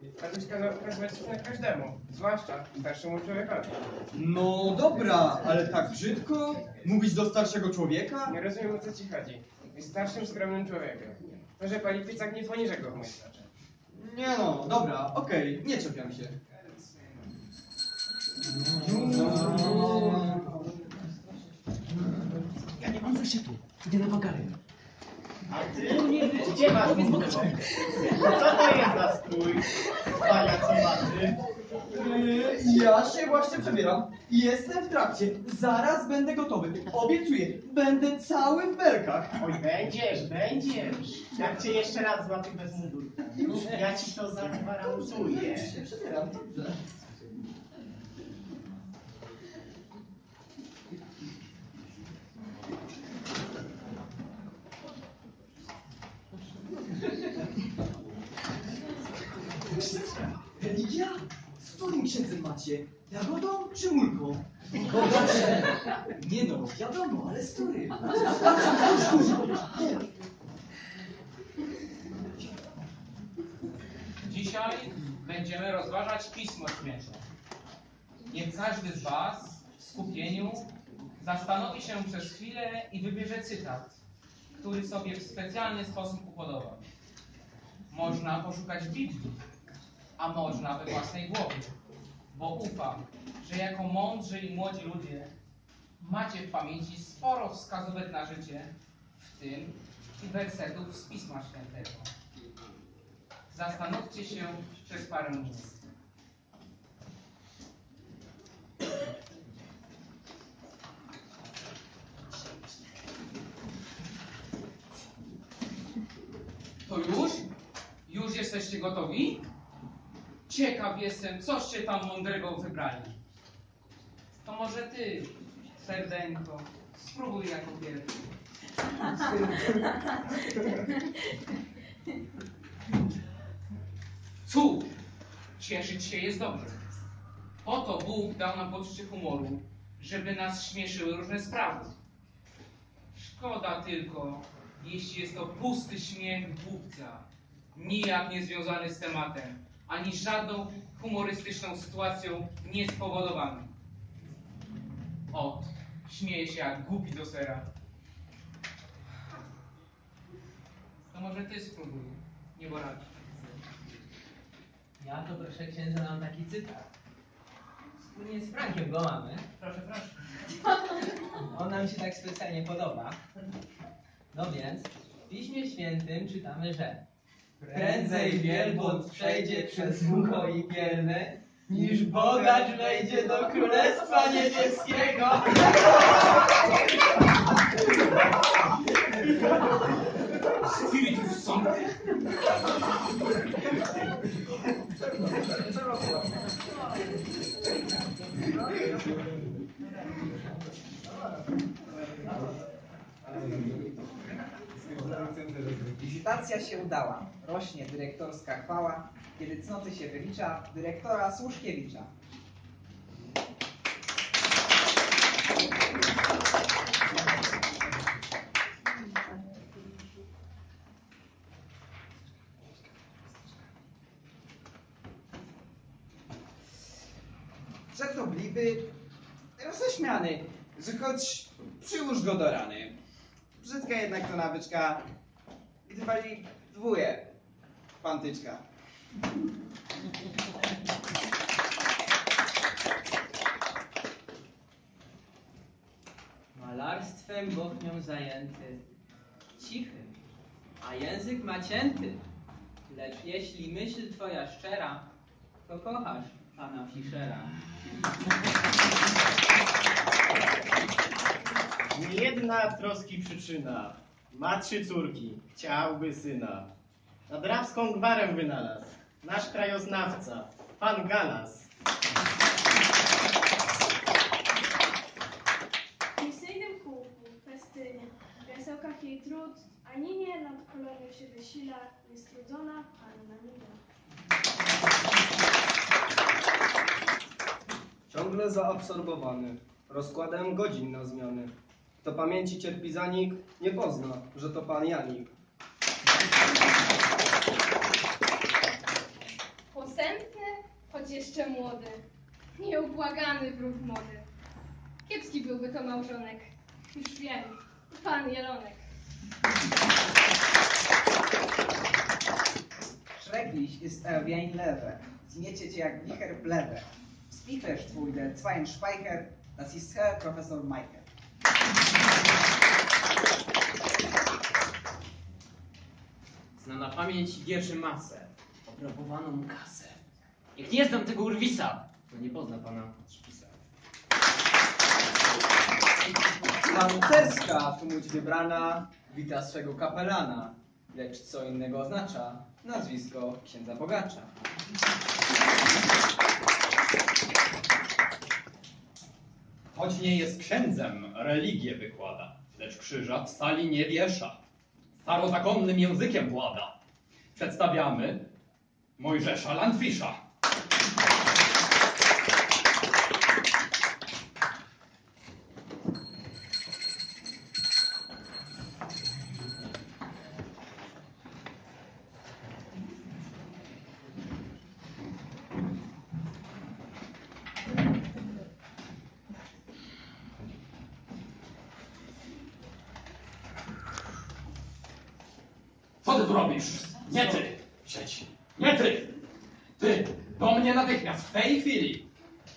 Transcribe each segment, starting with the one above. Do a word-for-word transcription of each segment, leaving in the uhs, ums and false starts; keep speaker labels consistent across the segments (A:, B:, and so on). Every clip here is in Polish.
A: Paliczka każe na każdemu, zwłaszcza starszemu człowiekowi.
B: No dobra, ale tak brzydko? Mówić do starszego człowieka?
A: Nie rozumiem, o co ci chodzi. Jest starszym, skromnym człowiekiem. To, że pali pycak, nie poniżej go w moich oczach.
B: Nie no, dobra, okej, nie czepiam się.
C: Ja nie mam zeszytu. Idę na wagary.
D: A ty? Gdzie masz mózg? Co to jest za strój? Pajac i maty?
B: Yy, ja się właśnie przebieram. Jestem w trakcie. Zaraz będę gotowy. Obiecuję. Będę cały w belkach.
D: Oj, będziesz, będziesz. Jak cię jeszcze raz złapię bez mundurka. Ja ci to zagwarantuję.
B: Już się przebieram. Dobrze. Religia? Z którym księdzem macie? Jagodą czy mulką? Bogacze! Nie no, wiadomo, ale z którym?
E: Dzisiaj będziemy rozważać Pismo Święte. Niech każdy z Was w skupieniu zastanowi się przez chwilę i wybierze cytat, który sobie w specjalny sposób upodoba. Można poszukać w Biblii, a można we własnej głowie, bo ufam, że jako mądrzy i młodzi ludzie macie w pamięci sporo wskazówek na życie, w tym i wersetów z Pisma Świętego. Zastanówcie się przez parę minut. To już? Już jesteście gotowi? Ciekaw jestem, coście tam mądrego wybrali. To może ty, serdeńko, spróbuj jako pierwszy. Cóż, cieszyć się jest dobrze. Po to Bóg dał nam poczucie humoru, żeby nas śmieszyły różne sprawy. Szkoda tylko, jeśli jest to pusty śmiech głupca, nijak nie związany z tematem, ani żadną humorystyczną sytuacją niespowodowany. Ot, śmieje się jak głupi do sera. To może ty spróbuj, nie borasz.
F: Ja to proszę księdza mam taki cytat. Wspólnie z Frankiem go mamy.
E: Proszę, proszę.
F: On nam się tak specjalnie podoba. No więc w Piśmie Świętym czytamy, że prędzej wielbłąd przejdzie przez ucho i pielne, niż bogacz wejdzie do Królestwa Niebieskiego.
E: Spiritus Sancti.
G: Wizytacja się udała. Rośnie dyrektorska chwała, kiedy cnoty się wylicza dyrektora Słuszkiewicza.
H: Żartobliwy, roześmiany, że choć przyłóż go do rany. Brzydka jednak to nawyczka, gdy wali dwóje pantyczka.
F: Malarstwem bochnią zajęty, cichy, a język ma cięty. Lecz jeśli myśl twoja szczera, to kochasz pana Fischera.
D: Niejedna troski przyczyna. Ma trzy córki, chciałby syna. Nad Rawską gwarę wynalazł nasz krajoznawca, pan Galas.
I: W misyjnym kółku, festynie, w jasełkach jej trud, ani nie nad kolorem się wysila, niestrudzona panna Mila.
J: Ciągle zaabsorbowany rozkładem godzin na zmiany. Kto pamięci cierpi zanik, nie pozna, że to pan Janik.
K: Chłosę choć jeszcze młody. Nieubłagany wróg młody. Kiepski byłby to małżonek. Już wiem, pan Jelonek.
G: Schrecklich ist er wie ein Löwe. Zmiecie cię jak wicher w lewę. Spichlerz twój, der Zweienspeicher, das ist Herr Professor Meicher.
L: Zna na pamięć wierszy masę, obrabowaną kasę. Jak nie znam tego urwisa, to nie pozna pana Szpisa.
J: Tancerska tu łódź wybrana wita swego kapelana, lecz co innego oznacza nazwisko księdza bogacza.
M: Choć nie jest księdzem, religię wykłada, lecz krzyża w sali nie wiesza. Starozakonnym językiem włada. Przedstawiamy Mojżesza Landfisza. Co ty tu robisz? Nie ty! Siedź! Nie ty! Ty! Do mnie natychmiast, w tej chwili!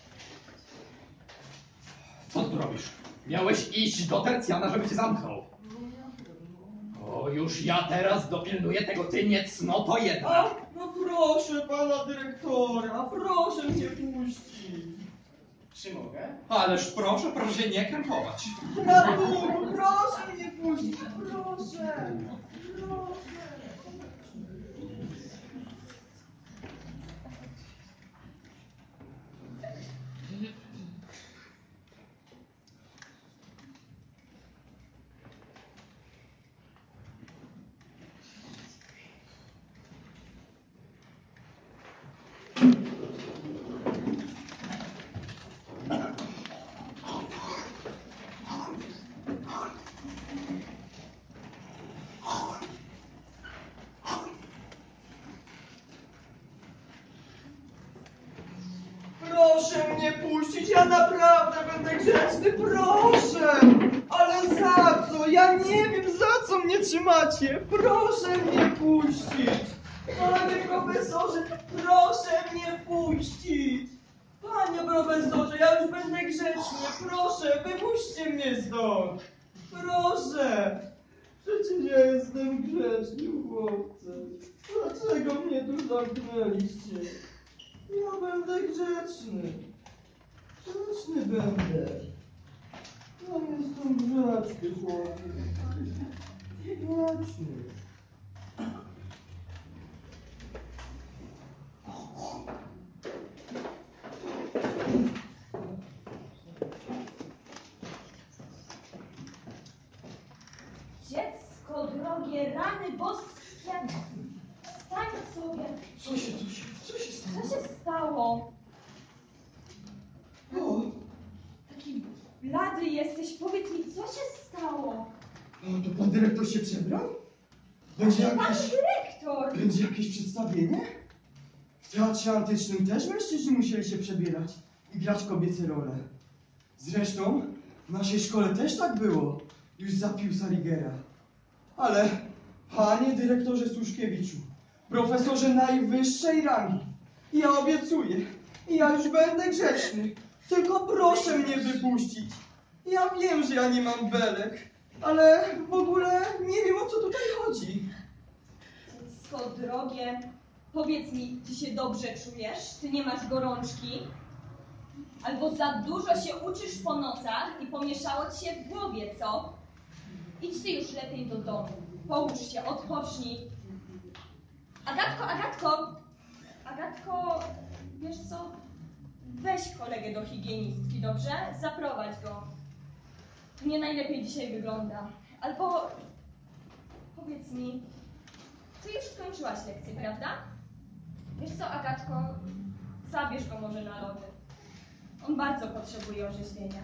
M: Co ty tu robisz? Miałeś iść do tercjana, żeby cię zamknął. O, już ja teraz dopilnuję tego, ty niecnoto jedna.
B: A, no proszę pana dyrektora, proszę mnie puścić.
D: Czy mogę?
M: Ależ proszę, proszę się nie krępować.
B: Na Bogu, proszę mnie puścić, proszę. Proszę. Proszę mnie puścić, ja naprawdę będę grzeczny, proszę! Ale za co? Ja nie wiem, za co mnie trzymacie! Proszę mnie puścić! Panie profesorze, proszę mnie puścić! Panie profesorze, ja już będę grzeczny, proszę, wypuśćcie mnie stąd! Proszę! Przecież ja jestem grzecznym chłopcem. Dlaczego mnie tu zamknęliście? Ja będę grzeczny. Grzeczny będę. Ja jestem grzeczny, chłopie. Grzeczny.
N: Dziecko drogie, rany boskie. Stań sobie.
B: Co się, co się, co się stało?
N: Co się stało?
B: O,
N: Taki blady jesteś. Powiedz mi, co się stało?
B: o, to pan dyrektor się przebrał? Będzie
N: Pan
B: jakieś,
N: dyrektor!
B: będzie jakieś przedstawienie? W teatrze antycznym też mężczyźni musieli się przebierać i grać kobiece role. Zresztą w naszej szkole też tak było, już za Piusa Rigera. Ale, panie dyrektorze Słuszkiewiczu, profesorze najwyższej rangi, ja obiecuję, ja już będę grzeczny, tylko proszę mnie wypuścić. Ja wiem, że ja nie mam belek, ale w ogóle nie wiem, o co tutaj chodzi.
N: Dziecko drogie, powiedz mi, ty się dobrze czujesz? Ty nie masz gorączki? Albo za dużo się uczysz po nocach i pomieszało ci się w głowie, co? Idź ty już lepiej do domu. Połóż się, odpocznij. Agatko, Agatko! Agatko, wiesz co? Weź kolegę do higienistki, dobrze? Zaprowadź go. Nie najlepiej dzisiaj wygląda. Albo powiedz mi, ty już skończyłaś lekcję, prawda? Wiesz co, Agatko? Zabierz go może na lody. On bardzo potrzebuje orzeźwienia.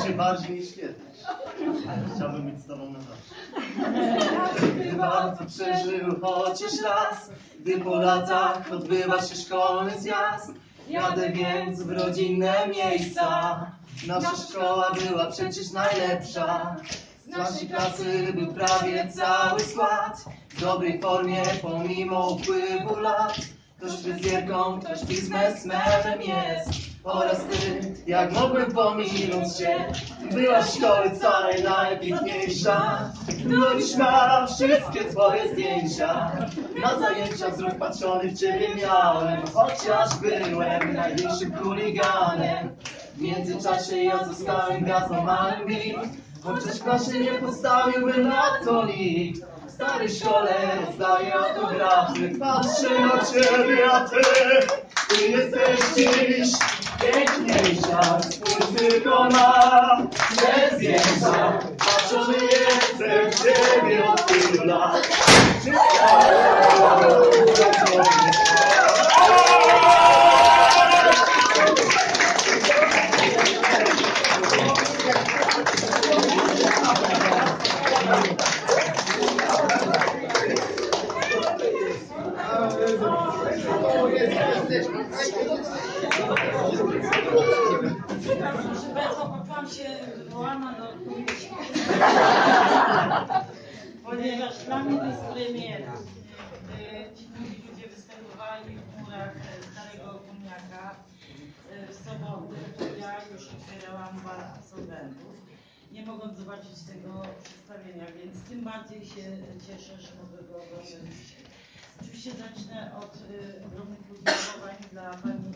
O: się bardziej niż kiedyś. Chciałbym być z tobą na zawsze. Chyba to przeżył chociaż raz, gdy po latach odbywa się szkolny zjazd. Jadę więc w rodzinne miejsca. Nasza szkoła była przecież najlepsza. Z naszej klasy był prawie cały skład. W dobrej formie pomimo upływu lat. Ktoś fryzjerką, ktoś biznesmenem jest. Oraz ty, jak mogłem pominąć cię. Byłaś w szkoły całej najpiękniejsza. Będziesz ma wszystkie twoje zdjęcia. Na zajęciach wzrok patrzony w ciebie miałem. Chociaż byłem największym chuliganem. W międzyczasie ja zostałem gwiazdą R and B. Chociaż w klasie nie postawiłbym na to nikt. W starej szkole zdaję autografy. Patrzę na ciebie, a ty, ty jesteś dziś piękniejsza. Spójrz tylko na te zdjęcia. Patrzony jestem w ciebie od tylu lat.
P: Proszę Państwa, poczułam się wywołana do odpowiedzi. Ponieważ dla mnie to jest premiera. Ci młodzi ludzie występowali w murach Starego Górniaka w sobotę, to ja już otwierałam bar absolwentów, nie mogąc zobaczyć tego przedstawienia, więc tym bardziej się cieszę, że mogę go oglądać. Oczywiście zacznę od y, ogromnych podziękowań dla pani,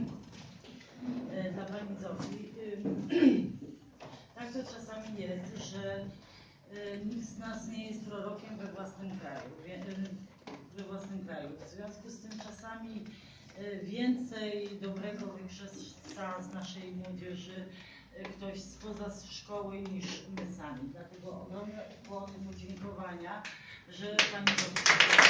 P: y, dla pani Zofii. Y, tak to czasami jest, że y, nikt z nas nie jest prorokiem we własnym kraju. Wie, y, we własnym kraju. W związku z tym czasami y, więcej dobrego wykrzesza z naszej młodzieży y, ktoś spoza szkoły niż my sami. Dlatego ogromne ukłony, podziękowania, że pani Zofia.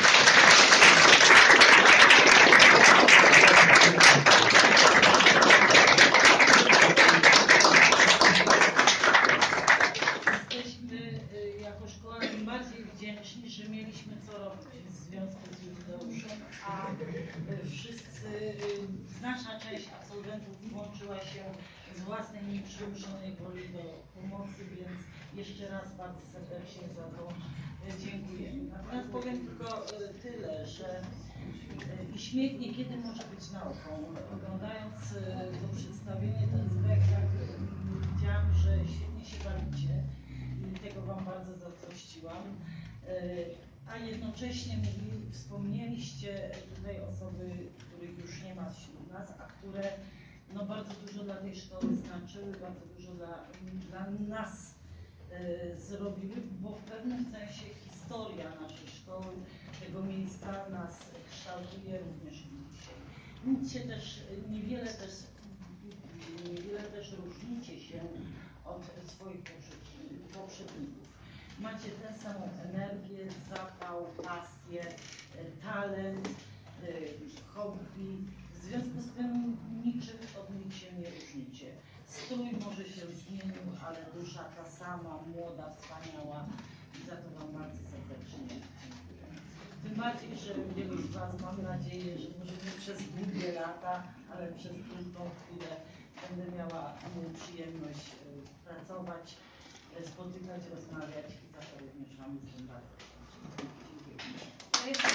P: Jesteśmy jako szkoła tym bardziej wdzięczni, że mieliśmy co robić w związku z jubileuszem, a wszyscy, znaczna część absolwentów włączyła się z własnej nieprzymuszonej woli do pomocy, więc jeszcze raz bardzo serdecznie za to dziękujemy. Natomiast powiem tylko tyle, że i śmiech niekiedy może być nauką. Oglądając to przedstawienie, ten spektakl, widziałam, że świetnie się bawicie i tego Wam bardzo zazdrościłam. A jednocześnie mówi, wspomnieliście tutaj osoby, których już nie ma wśród nas, a które no, bardzo dużo dla tej szkoły znaczyły, bardzo dużo dla, dla nas e, zrobiły, bo w pewnym sensie historia naszej szkoły, tego miejsca nas kształtuje również dzisiaj. Nic się też, niewiele też, niewiele też różnicie się od swoich poprzedników. Macie tę samą energię, zapał, pasję, talent, hobby. W związku z tym niczym od nich się nie różnicie. Strój może się zmienił, ale dusza ta sama, młoda, wspaniała. I za to Wam bardzo serdecznie dziękuję. Tym bardziej, że wielu z Was mam nadzieję, że może nie przez długie lata, ale przez krótką chwilę będę miała przyjemność pracować, spotykać, rozmawiać i za to również Wam jestem bardzo dziękuję.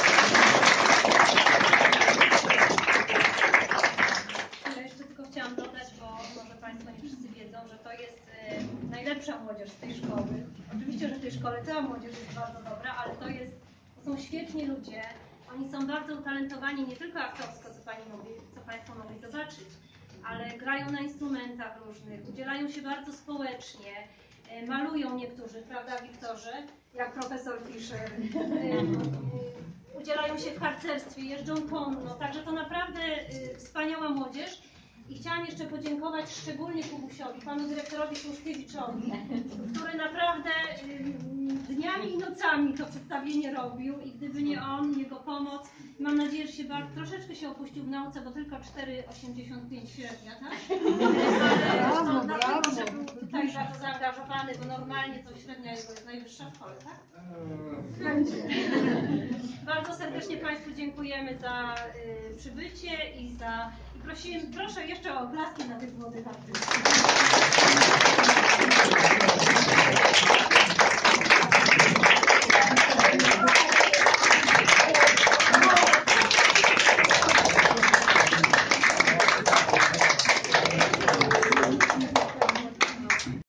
Q: Ja jeszcze tylko chciałam dodać, bo może Państwo nie wszyscy wiedzą, że to jest y, najlepsza młodzież z tej szkoły. Oczywiście, że w tej szkole cała młodzież jest bardzo dobra, ale to jest, to są świetni ludzie. Oni są bardzo utalentowani nie tylko aktorsko, co, pani mogli, co Państwo mogli zobaczyć, ale grają na instrumentach różnych, udzielają się bardzo społecznie, y, malują niektórzy, prawda Wiktorze, jak profesor Fischer. Y, Udzielają się w harcerstwie, jeżdżą konno, także to naprawdę y, wspaniała młodzież. I chciałam jeszcze podziękować szczególnie Kubusiowi, panu dyrektorowi Słuszkiewiczowi, który naprawdę y, dniami i nocami to przedstawienie robił i gdyby nie on, jego pomoc, mam nadzieję, że się bardzo, troszeczkę się opuścił w nauce, bo tylko cztery osiemdziesiąt pięć średnia, tak? Ale
P: Brawo,
Q: na
P: brawo.
Q: pewno, że był zaangażowany, bo normalnie to średnia jego jest najwyższa w szkole, tak? Bardzo serdecznie Państwu dziękujemy za y, przybycie i za i prosimy, proszę jeszcze o oklaski dla tych młodych artystów.